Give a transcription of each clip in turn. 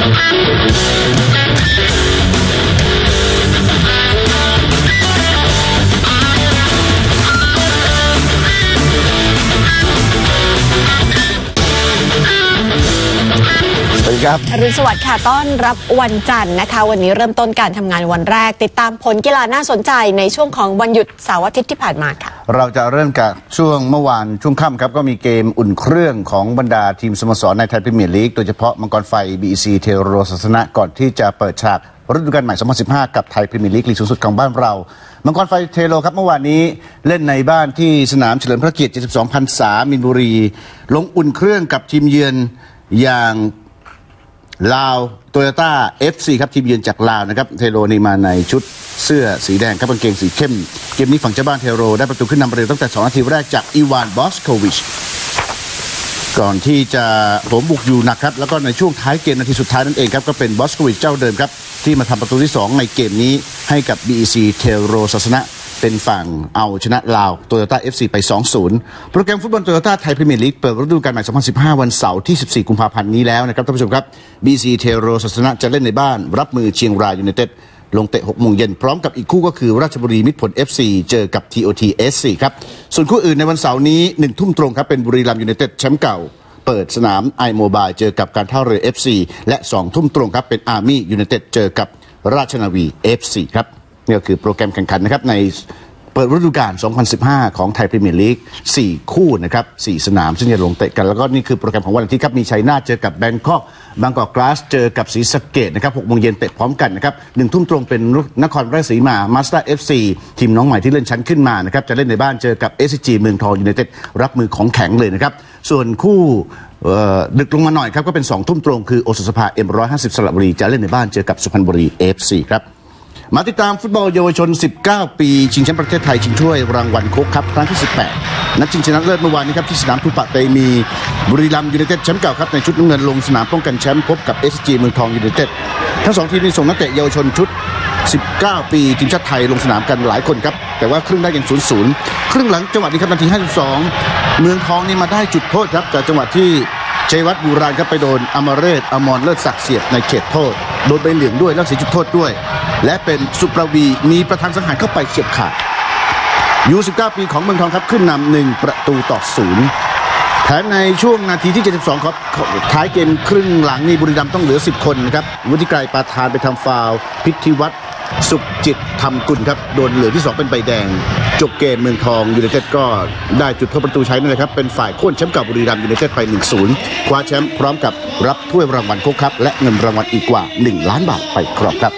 อรุณสวัสดิ์ค่ะต้อนรับวันจันทร์นะคะวันนี้เริ่มต้นการทำงานวันแรกติดตามผลกีฬาน่าสนใจในช่วงของวันหยุดเสาร์อาทิตย์ที่ผ่านมาค่ะเราจะเริ่มจากช่วงเมื่อวานช่วงค่ำครับก็มีเกมอุ่นเครื่องของบรรดาทีมสโมสรในไทยพรีเมียร์ลีกโดยเฉพาะมังกรไฟ BEC เทโรศาสนะก่อนที่จะเปิดฉากฤดูกาลใหม่ 2015 กับไทยพรีเมียร์ลีกลีกสูงสุดของบ้านเรามังกรไฟเทโรครับเมื่อวานนี้เล่นในบ้านที่สนามเฉลิมพระเกียรติ 72 พรรษามีนบุรีลงอุ่นเครื่องกับทีมเยือนอย่างลาวโตโยต้า FC ครับทีมเยือนจากลาวนะครับเทโรนี่มาในชุดเสื้อสีแดงครับกางเกงสีเข้มเกมนี้ฝั่งเจ้าบ้านเทโรได้ประตูขึ้นนำเร็วตั้งแต่2นาทีแรกจากอีวานบอสโควิชก่อนที่จะผมบุกอยู่หนักครับแล้วก็ในช่วงท้ายเกมนาทีสุดท้ายนั่นเองครับก็เป็นบอสโควิชเจ้าเดิมครับที่มาทำประตูที่2ในเกมนี้ให้กับ BEC เทโรศาสนะเป็นฝั่งเอาชนะลาวโตโยต้า FC ไป 2-0 โปรแกรมฟุตบอลโตโยต้าไทยพรีเมียร์ลีกเปิดฤดูกาลใหม่ 2015 วันเสาร์ที่ 14 กุมภาพันธ์นี้แล้วนะครับท่านผู้ชมครับ BEC เทโรศาสนะจะเล่นในบ้านรับมือเชียงรายยูไนเต็ดลงเตะ 6 โมงเย็นพร้อมกับอีกคู่ก็คือราชบุรีมิตรผล FC เจอกับ TOT SC ครับส่วนคู่อื่นในวันเสาร์นี้ 1 ทุ่มตรงครับเป็นบุรีรัมย์ยูไนเต็ดแชมป์เก่าเปิดสนาม iMobile เจอกับการท่าเรือ FC และ 2 ทุ่มตรงครับเป็นอาร์มี่ยูไนเต็ดเจอกับราชนาวี FC ครับนี่ก็คือโปรแกรมแข่งขันนะครับในเปิดฤดูกาล 2015 ของไทยพรีเมียร์ลีก 4 คู่นะครับ 4 สนามซึ่งจะลงเตะกันแล้วก็นี่คือโปรแกรมของวันอาทิตย์ครับมีชัยนาทเจอกับแบงคอกบางกอกกลาสเจอกับศรีสะเกษนะครับ 6 โมงเย็นเตะพร้อมกันนะครับ 1 ทุ่มตรงเป็นนครราชสีมามาสเตอร์ FC ทีมน้องใหม่ที่เล่นชั้นขึ้นมานะครับจะเล่นในบ้านเจอกับ SCG เมืองทองยูไนเต็ดรับมือของแข็งเลยนะครับส่วนคู่ดึกลงมาหน่อยครับก็เป็น 2 ทุ่มตรงคือโอสถสภา M150 สระบุรีจะเล่นในบ้านเจอกับสุพรรณบุรี FC ครับมาติดตามฟุตบอลเยาวชน 19 ปีชิงแชมป์ประเทศไทยชิงถ้วยรางวัลโค้กคัพครั้งที่ 18 นัดชิงชนะเลิศเมื่อวานนี้ครับที่สนามทูปะเตมีบุรีรัมย์ยูไนเต็ดแชมป์เก่าครับในชุดน้ำเงินลงสนามป้องกันแชมป์พบกับ SCG เมืองทองยูไนเต็ดทั้ง2ทีมนี้ส่งนักเตะเยาวชนชุด 19 ปีทีมชาติไทยลงสนามกันหลายคนครับแต่ว่าครึ่งได้ยัง 0-0 ครึ่งหลังจังหวะนี้ครับนาที 52 เมืองทองนี่มาได้จุดโทษครับจากจังหวะที่ชัยวัฒน์บูราณครับไปโดนอมรเรศอมรเลิศศักดิ์เสียบในเขตโทษโดนใบเหลืองด้วยแล้วเสียจุดโทษด้วยและเป็นสุประวีมีประธานสังหารเข้าไปเฉียบขาดยู19 ปีของเมืองทองครับขึ้นนำ1-0แถมในช่วงนาทีที่ 72 ครับท้ายเกมครึ่งหลังนี่บุรีรัมย์ต้องเหลือ10 คนนะครับวุฒิไกรปาทานไปทำฟาวล์พิธีวัฒน์สุขจิตธรรมกุลครับโดนเหลืองที่2เป็นใบแดงจบเกมเมืองทองยูไนเต็ดก็ได้จุดโทษประตูใช้นั่นแหละครับเป็นฝ่ายโค่นแชมป์เก่าบุรีรัมย์ยูไนเต็ดไป 1-0 คว้าแชมป์พร้อมกับรับถ้วยรางวัลโค้กคัพและเงินรางวัลอีกกว่า1 ล้านบาทไปครองครับ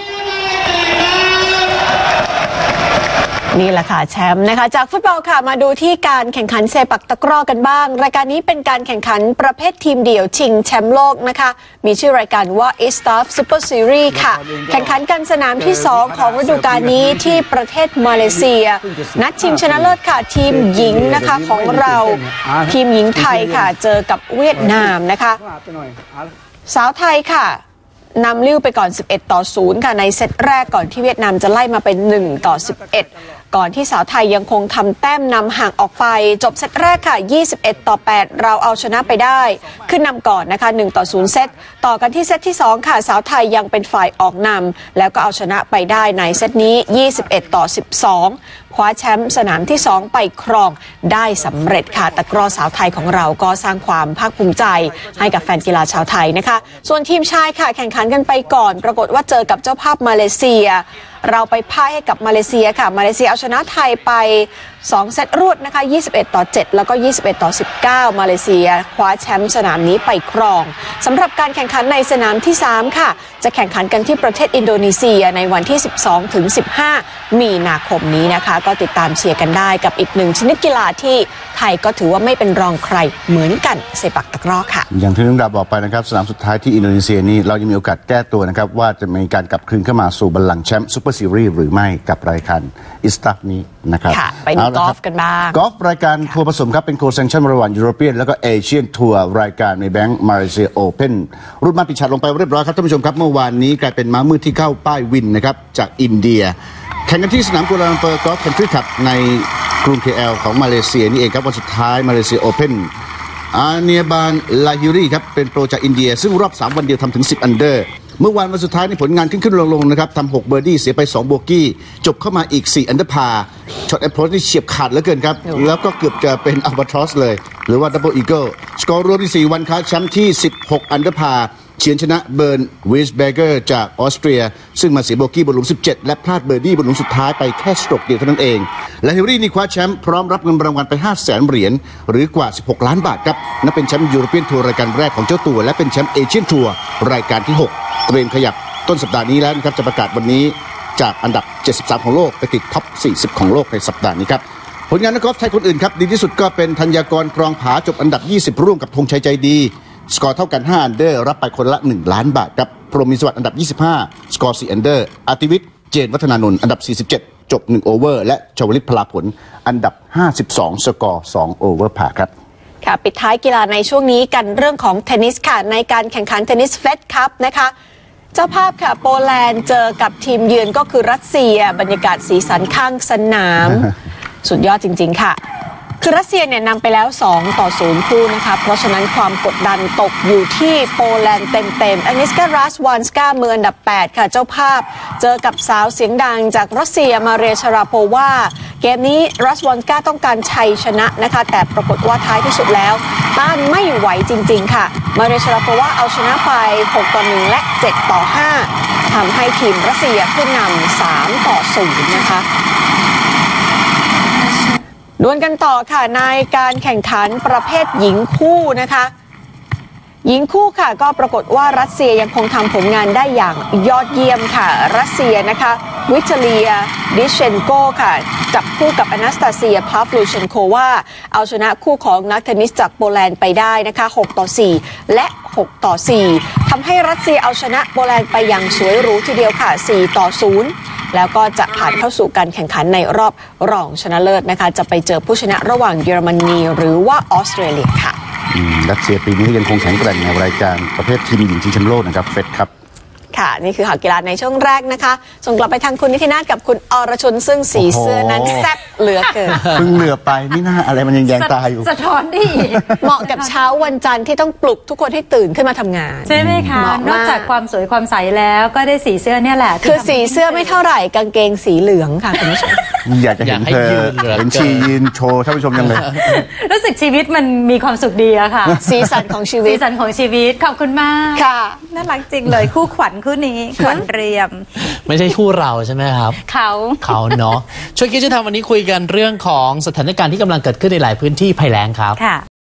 นี่แหละค่ะแชมป์นะคะจากฟุตบอลค่ะมาดูที่การแข่งขันเซปักตะกร้อกันบ้างรายการนี้เป็นการแข่งขันประเภททีมเดี่ยวชิงแชมป์โลกนะคะมีชื่อรายการว่า ISTAF Super Series ค่ะแข่งขันกันสนามที่2ของฤดูกาลนี้ที่ประเทศมาเลเซียนัดชิงชนะเลิศค่ะทีมหญิงนะคะของเราทีมหญิงไทยค่ะเจอกับเวียดนามนะคะสาวไทยค่ะนำลิ้วไปก่อน 11-0 ค่ะในเซตแรกก่อนที่เวียดนามจะไล่มาเป็น 1-11 ก่อนที่สาวไทยยังคงทำแต้มนำห่างออกไปจบเซตแรกค่ะ 21-8 เราเอาชนะไปได้ขึ้นนำก่อนนะคะ 1-0 เซตต่อกันที่เซตที่ 2 ค่ะสาวไทยยังเป็นฝ่ายออกนำแล้วก็เอาชนะไปได้ในเซตนี้ 21-12 คว้าแชมป์สนามที่ 2 ไปครองได้สำเร็จค่ะตะกร้อสาวไทยของเราก็สร้างความภาคภูมิใจให้กับแฟนกีฬาชาวไทยนะคะส่วนทีมชายค่ะแข่งขันกันไปก่อนปรากฏว่าเจอกับเจ้าภาพมาเลเซียเราไปพ่ายให้กับมาเลเซียค่ะมาเลเซียเอาชนะไทยไป2 เซตรวดนะคะ21-7 แล้วก็21-19 มาเลเซียคว้าแชมป์สนามนี้ไปครองสำหรับการแข่งขันในสนามที่ 3 ค่ะจะแข่งขันกันที่ประเทศอินโดนีเซียในวันที่ 12-15 มีนาคมนี้นะคะก็ติดตามเชียร์กันได้กับอีก1ชนิดกีฬาที่ไทยก็ถือว่าไม่เป็นรองใครเหมือนกันเซปักตะกร้อค่ะอย่างที่น้องดาบอกไปนะครับสนามสุดท้ายที่อินโดนีเซียนี่เรายังมีโอกาสแก้ตัวนะครับว่าจะมีการกลับคืนเข้ามาสู่บัลลังก์แชมป์ซูเปอร์ซีรีส์หรือไม่กับรายการอิสตัฟนี้นะครับไปดูกอล์ฟกันบ้างกอล์ฟรายการทัวร์ผสมครับเป็นโคแซงชั่นระหว่างยุโรเปียนแล้วก็เอเชียนทัวร์รายการในแบงก์มาเลเซียโอเพ่นรุ่นมาติดฉัตรลงไปเรียบร้อยครับท่านผู้ชมครับเมื่อวานนี้กลายเป็นม้ามืดที่เข้าป้ายวินนะครับจากอินเดียแข่งกันที่สนามกัวลาลัมเปอร์กอล์ฟคันทรีคลับในกรุง KL ของมาเลเซียนี่เองครับวันสุดท้ายมาเลเซียโอเพ่นอาเนียบานลาฮิรีครับเป็นโปรจากอินเดียซึ่งรอบ3วันเดียวทำถึง10อันเดอร์เมื่อวันสุดท้ายในผลงานขึ้นลงนะครับทำ6เบอร์ดี้เสียไป2โบกี้จบเข้ามาอีก4อันเดอร์พาช็อตแอปโรชนี่เฉียบขาดเหลือเกินครับแล้วก็เกือบจะเป็นอัลบาทรอสเลยหรือว่าดับเบิลอีเกิลสกอร์รวมที่4วันคว้าแชมป์ที่16อันเดอร์พาเฉือนชนะเบิร์นวิสเบเกอร์จากออสเตรียซึ่งมาเสียโบกี้บนหลุม17และพลาดเบอร์ดี้บนหลุมสุดท้ายไปแค่สโตรกเดียวเท่านั้นเองและเฮลรี่นี่คว้าแชมป์พร้อมรับเงินรางวัลไป500,000 เหรียญหรือกว่า16ล้านบาทครับนับเป็นแชมป์ยูโรเปียนทัวร์รายการแรกของเจ้าตัวและเป็นแชมป์เอเชียนทัวร์รายการที่6เตรียมขยับต้นสัปดาห์นี้แล้วนะครับจะประกาศวันนี้จากอันดับ73ของโลกไปติดท็อป40ของโลกในสัปดาห์นี้ครับผลงานนักกอล์ฟไทยคนอื่นครับดีที่สุดก็เป็นธัญญากร กรองผาจบอันดับ20ร่วมกับธงชัยใจดีสกอร์เท่ากัน5อันเดอร์รับไปคนละ1ล้านบาทครับพรหมมีสวัสดิ์อันดับ25สกอร์4อันเดอร์อาติวิทย์เจนวัฒนานนท์อันดับ47จบ1โอเวอร์และชวลิตพลาผลอันดับ52สกอร์2โอเวอร์ผ่าครับค่ะปิดท้ายกีฬาในช่วงนี้กันเรื่องของเทนนิสค่ะในการแข่งขันเทนนิสเฟดคัพนะคะเจ้าภาพค่ะโปแลนด์เจอกับทีมเยือนก็คือรัสเซียบรรยากาศสีสันข้างสนาม สุดยอดจริงๆค่ะคือรัสเซียเนี่ยนำไปแล้ว2-0คู่นะคะเพราะฉะนั้นความกดดันตกอยู่ที่โปแลนด์เต็มๆอานิสการาสวานสกามืออันดับ8ค่ะเจ้าภาพเจอกับสาวเสียงดังจากรัสเซียมาเรียชาราโปวาเกมนี้รัสวานสกาต้องการชัยชนะนะคะแต่ปรากฏว่าท้ายที่สุดแล้วต้านไม่ไหวจริงๆค่ะมาเรียชาราโปวาเอาชนะไป6-1และ7-5ทำให้ทีมรัสเซียขึ้นนำ3-0นะคะดวลกันต่อค่ะในการแข่งขันประเภทหญิงคู่นะคะหญิงคู่ค่ะก็ปรากฏว่ารัสเซียยังคงทำผลงานได้อย่างยอดเยี่ยมค่ะรัสเซียนะคะวิทเลียดิเชนโกค่ะจับคู่กับอนาสตาเซียพาฟลูเชนโควาเอาชนะคู่ของนักเทนนิสจากโปแลนด์ไปได้นะคะ6-4และ6-4ทำให้รัสเซียเอาชนะโปแลนด์ไปอย่างสวยหรูทีเดียวค่ะ4-0แล้วก็จะผ่านเข้าสู่การแข่งขันในรอบรองชนะเลิศนะคะจะไปเจอผู้ชนะระหว่างเยอรมนีหรือว่าออสเตรเลียค่ะรัสเซียปีนี้ยังคงแข็งแกร่งในรายการประเภททีมหญิงชิงแชมป์โลกนะครับเฟดครับค่ะนี่คือข่าวกีฬาในช่วงแรกนะคะส่งกลับไปทางคุณนิตินาถกับคุณอรชุนซึ่งสีเสื้อนั้นแซ่บเหลือเกินเพิ่งเหลือไปไม่น่าอะไรมันยังแยงตาอยู่สะท้อนดีเหมาะกับเช้าวันจันทร์ที่ต้องปลุกทุกคนให้ตื่นขึ้นมาทำงานใช่ไหมคะนอกจากความสวยความใสแล้วก็ได้สีเสื้อเนี่ยแหละคือสีเสื้อไม่เท่าไหร่กางเกงสีเหลืองค่ะคุณผู้ชมอยากจะเห็นเธอเป็นชียืนโชว์ท่านผู้ชมยังเลยรู้สึกชีวิตมันมีความสุขดีอะค่ะสีสันของชีวิตสีสันของชีวิตขอบคุณมากค่ะน่ารักจริงเลยคู่ขวัญคู่นี้ขวัญเรียมไม่ใช่คู่เราใช่ไหมครับเขาเนาะช่วยคิดจะทำวันนี้คุยกันเรื่องของสถานการณ์ที่กำลังเกิดขึ้นในหลายพื้นที่ภัยแล้งครับ